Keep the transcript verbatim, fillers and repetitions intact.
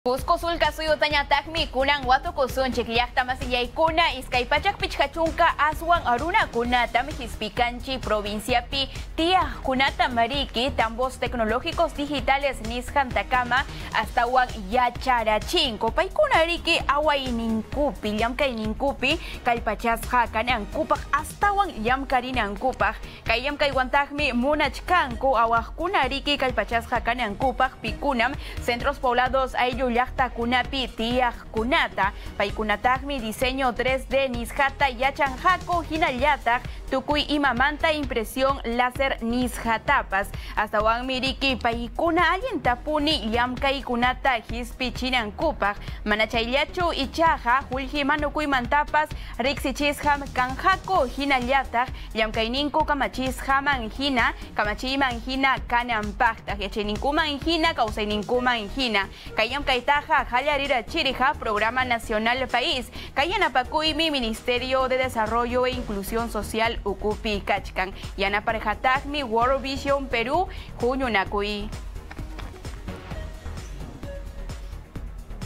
Cusco sulka suyo tañataqmi kunan watukusun chiqllaqta masillaykuna iskaypachak pichkachunka aswan aruna kunata hispikanchi provinciapi tiyaqkunata mariki tambos tecnológicos digitales nisqan takama astawan yacharachinko paykunariki awayninkupi llamkayninkupi kallpachasqa kanankupaq astawan llamkarinankupaq kay llamkaywantaqmi munachkanku awaqkunariki kallpachasqa kanankupaq pikunam centros poblados ayllu llaqtakunapi tiyaqkunata paykunataqmi diseño tres D nisqata yachanqaku hinallataq tukuy imamanta impresión láser nisqatapas astawanmi riki paykuna allintapuni llamkaykunata hispichinankupaq mana chayllachu ichaqa qullqi manukuymantapas riqsichisqam kanqaku hinallataq llamkayninku kamachisqaman hina kamachiyman hina kananpaqtaq yachayninkuman hina kawsayninkuman hina kay llamkaytaqa qallarirachirijaq Programa Nacional País kayanapakuymi Ministerio de Desarrollo e Inclusión Social ukupi kachkan yanaparqataqmi World Vision Perú huñunakuy.